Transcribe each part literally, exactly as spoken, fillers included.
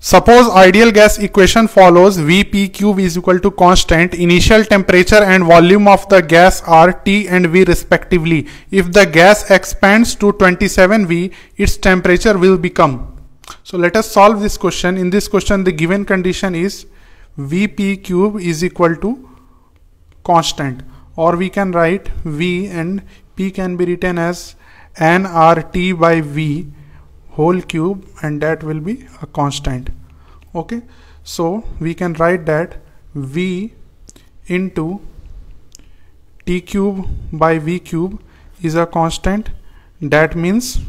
Suppose ideal gas equation follows Vp cube is equal to constant. Initial temperature and volume of the gas are T and V respectively. If the gas expands to twenty-seven V, its temperature will become. So let us solve this question. In this question, the given condition is Vp cube is equal to constant, or we can write V and P can be written as N R T by V whole cube, and that will be a constant. Okay, so we can write that V into T cube by V cube is a constant. That means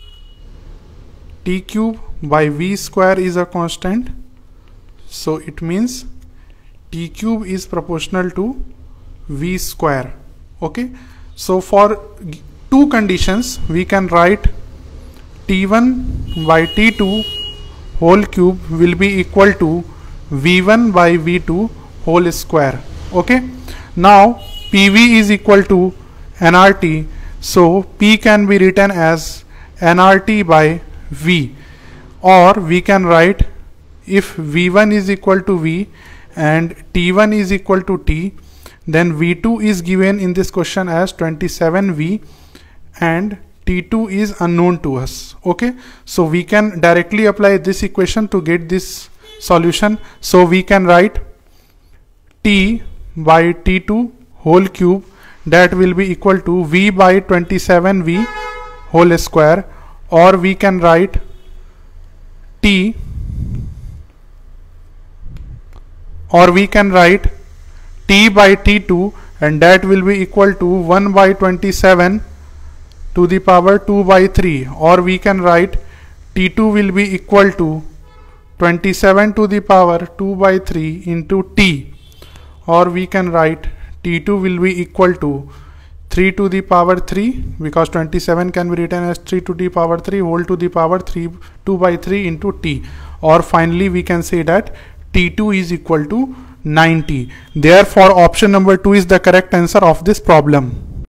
T cube by V square is a constant. So it means T cube is proportional to V square. Okay, so for two conditions we can write T one by T two whole cube will be equal to V one by V two whole square. Okay, now P V is equal to N R T, so P can be written as N R T by V, or we can write, if V one is equal to V and T one is equal to T, then V two is given in this question as twenty-seven V and T two is unknown to us. Okay, so we can directly apply this equation to get this solution. So we can write T by T two whole cube, that will be equal to V by twenty-seven V whole square, or we can write T or we can write T by T two, and that will be equal to one by twenty-seven to the power two by three, or we can write T two will be equal to twenty-seven to the power two by three into T, or we can write T two will be equal to three to the power three, because twenty-seven can be written as three to the power three whole to the power three two by three into T, or finally we can say that T two is equal to ninety. Therefore option number two is the correct answer of this problem.